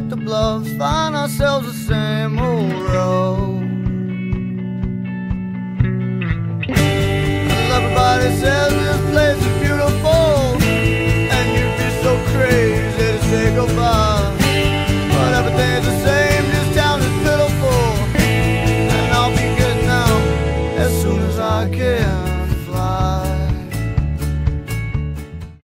hit the bluff, find ourselves the same old road. Everybody says this place